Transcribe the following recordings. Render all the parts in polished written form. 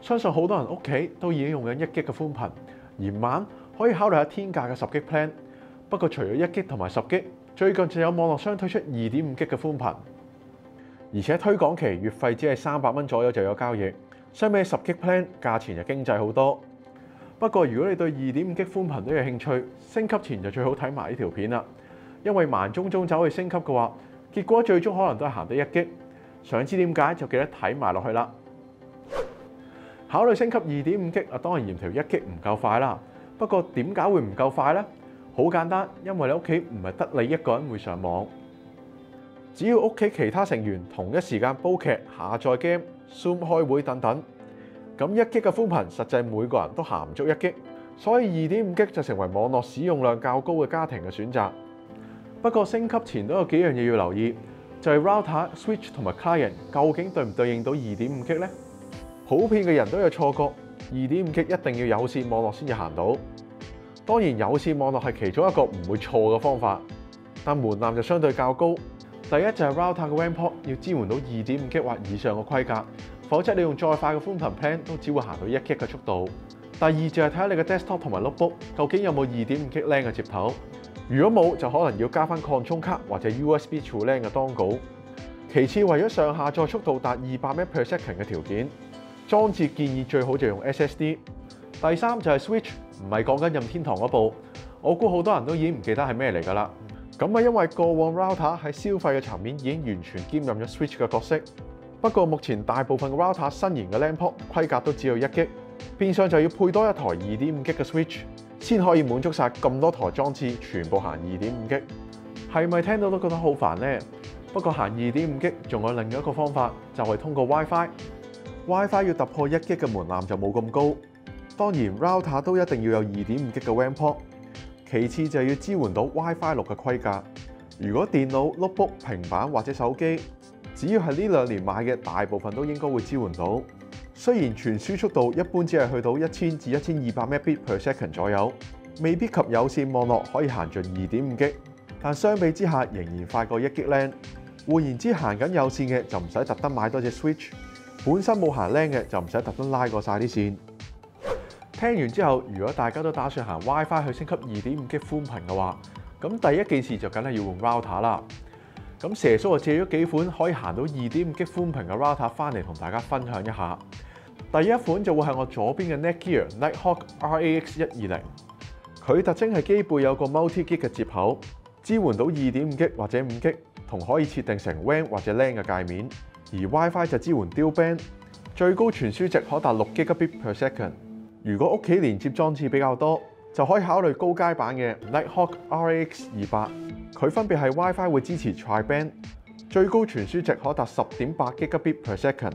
相信好多人屋企都已經用緊1G 嘅寬頻，而慢可以考慮下天價嘅10G plan。不過除咗1G 同埋10G，最近就有網絡商推出2.5G 嘅寬頻，而且推廣期月費只係300蚊左右就有交易，相比10G plan 價錢就經濟好多。不過如果你對2.5G 寬頻都有興趣，升級前就最好睇埋呢條片啦，因為慢中走去升級嘅話，結果最終可能都係行到1G。想知點解就記得睇埋落去啦。考慮升級2.5G當然嫌條1G唔夠快啦。不過點解會唔夠快呢？好簡單，因為你屋企唔係得你一個人會上網，只要屋企其他成員同一時間煲劇、下載 game、Zoom 開會等等，咁1G嘅寬頻實際每個人都行唔足1G，所以2.5G就成為網絡使用量較高嘅家庭嘅選擇。不過升級前都有幾樣嘢要留意。就係 router、switch 同埋 client 究竟對唔對應到2.5G 呢？普遍嘅人都有錯覺，2.5G 一定要有線網絡先至行到。當然有線網絡係其中一個唔會錯嘅方法，但門檻就相對較高。第一就係 router 嘅 WAN port 要支援到2.5G 或以上嘅規格，否則你用再快嘅寬頻 plan 都只會行到1G 嘅速度。第二就係睇下你嘅 desktop 同埋 notebook 究竟有冇 2.5G LAN 嘅接頭。如果冇，就可能要加翻擴充卡或者 USB to LAN 嘅dongle。其次，為咗上下載速度達200 Mbps 嘅條件，裝置建議最好就用 SSD。第三就係 Switch， 唔係講緊任天堂嗰部，我估好多人都已經唔記得係咩嚟㗎啦。咁係因為過往 router 喺消費嘅層面已經完全兼任咗 Switch 嘅角色。不過目前大部分嘅 router 新型嘅 LAN port 規格都只有1G，變相就要配多一台 2.5G 嘅 Switch。先可以滿足晒咁多台裝置全部行 2.5G， 係咪聽到都覺得好煩呢？不過行 2.5G 仲有另一個方法，就係通過 WiFi。WiFi 要突破1G 嘅門檻就冇咁高。當然 router 都一定要有 2.5G 嘅 WAN port。其次就要支援到 WiFi 6嘅規格。如果電腦、notebook、平板或者手機，只要係呢2年買嘅，大部分都應該會支援到。雖然傳輸速度一般只係去到1000至1200 Mbps 左右，未必及有線網絡可以行盡 2.5G， 但相比之下仍然快過1G LAN。換言之，行緊有線嘅就唔使特登買多隻 Switch， 本身冇行 LAN 嘅就唔使特登拉過晒啲線。聽完之後，如果大家都打算行 WiFi 去升級 2.5G 寬頻嘅話，咁第一件事就梗係要用 router 啦。咁蛇叔就借咗幾款可以行到 2.5G 寬頻嘅 router 翻嚟同大家分享一下。第一款就會係我左邊嘅 Netgear Nighthawk RAX120， 佢特徵係機背有個 multi-gig 嘅接口，支援到 2.5G 或者5G， 同可以設定成 WAN 或者 LAN 嘅界面。而 WiFi 就支援 Dual Band， 最高傳輸值可達6 Gbps。如果屋企連接裝置比較多，就可以考慮高階版嘅 Nighthawk RAX28， 佢分別係 WiFi 會支持 Tri-Band， 最高傳輸值可達 10.8 Gbps。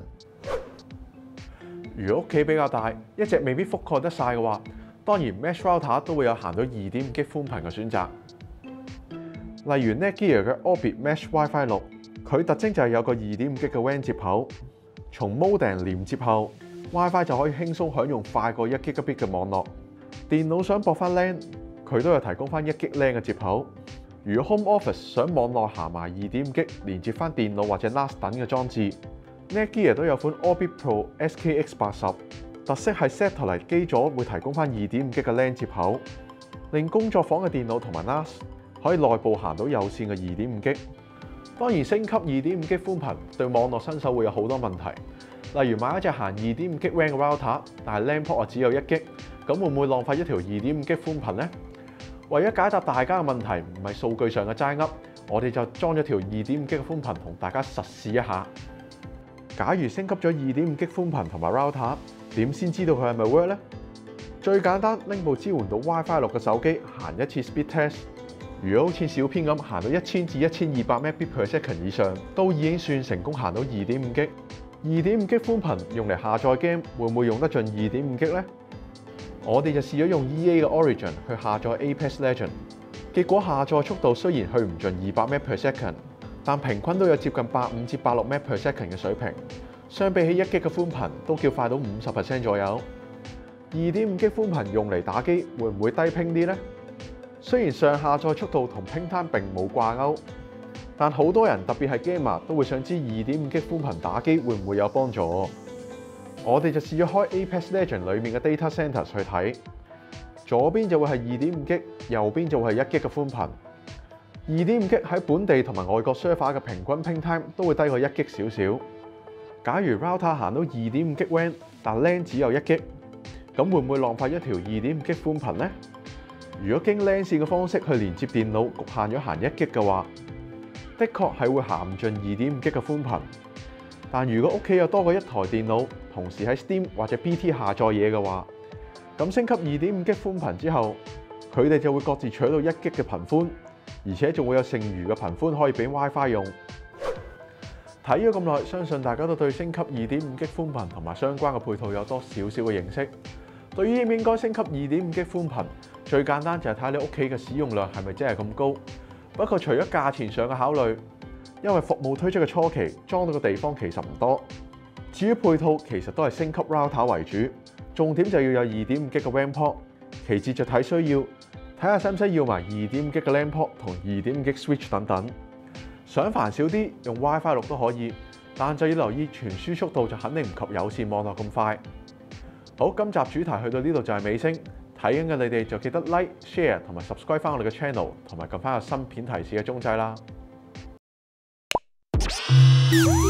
如果屋企比較大，一直未必覆蓋得晒嘅話，當然 Mesh Router 都會有行到 2.5G 寬頻嘅選擇。例如 Netgear 嘅 Orbit Mesh WiFi 6，佢特徵就係有個 2.5G 嘅 WAN 接口，從 modem 連接後 WiFi 就可以輕鬆享用快過1 Gbps 嘅網絡。電腦想駁翻 LAN， 佢都有提供翻1G LAN 嘅接口。如果 Home Office 想網絡行埋 2.5G 連接翻電腦或者 NAS 等嘅裝置， Netgear 都有款 Orbit Pro SKX80， 特色係 Satellite 機座會提供翻 2.5G 嘅 LAN 接口，令工作房嘅電腦同埋 NAS 可以內部行到有線嘅 2.5G。當然升級 2.5G 寬頻對網絡新手會有好多問題，例如買一隻行 2.5G WAN 嘅 router， 但係 LAN port 只有1G， 咁會唔會浪費一條 2.5G 寬頻呢？為咗解答大家嘅問題，唔係數據上嘅齋噏，我哋就裝咗條 2.5G 嘅寬頻同大家實試一下。假如升級咗 2.5G 寬頻同埋 router， 點先知道佢係咪 work 呢？最簡單，拎部支援到 WiFi 6嘅手機行一次 speed test。如果好似小編咁行到1000至1200 Mbps 以上，都已經算成功行到 2.5G。2.5G 寬頻用嚟下載 game 會唔會用得盡 2.5G 呢？我哋就試咗用 EA 嘅 Origin 去下載 Apex Legends， 結果下載速度雖然去唔盡200 Mbps， 但平均都有接近85至86 Mbps 嘅水平，相比起1G 嘅寬頻都叫快到 50% 左右。2.5G 寬頻用嚟打機會唔會低拼啲呢？雖然上下載速度同 ping time 並冇掛鈎，但好多人特別係 gamer 都會想知 2.5G 寬頻打機會唔會有幫助。 我哋就試咗開 Apex Legends 裏面嘅 Data Centers 去睇，左邊就會係2.5G，右邊就會係1G嘅寬頻。2.5G 喺本地同埋外國 server 嘅平均 ping time 都會低過1G 少少。假如 router 行到 2.5G WAN， 但 LAN 只有1G， 咁會唔會浪費一條 2.5G 寬頻呢？如果經 LAN 線嘅方式去連接電腦，局限咗行1G嘅話，的確係會行唔盡 2.5G 嘅寬頻。但如果屋企有多過一台電腦，同時喺 Steam 或者 BT 下載嘢嘅話，咁升級 2.5G 寬頻之後，佢哋就會各自取到1G 嘅頻寬，而且仲會有剩餘嘅頻寬可以俾 WiFi 用。睇咗咁耐，相信大家都對升級 2.5G 寬頻同埋相關嘅配套有多少少嘅認識。對於應唔應該升級 2.5G 寬頻，最簡單就係睇你屋企嘅使用量係咪真係咁高。不過除咗價錢上嘅考慮，因為服務推出嘅初期裝到嘅地方其實唔多。至於配套，其實都係升級 router 為主，重點就要有 2.5G 嘅 WAN port， 其次就睇需要，睇下使唔使要埋 2.5G 嘅 LAN port 同 2.5G switch 等等。想煩少啲，用 WiFi 6都可以，但就要留意傳輸速度就肯定唔及有線網絡咁快。好，今集主題去到呢度就係尾聲，睇緊嘅你哋就記得 like、share 同埋 subscribe 翻我哋嘅 channel， 同埋撳翻個新片提示嘅鐘仔啦。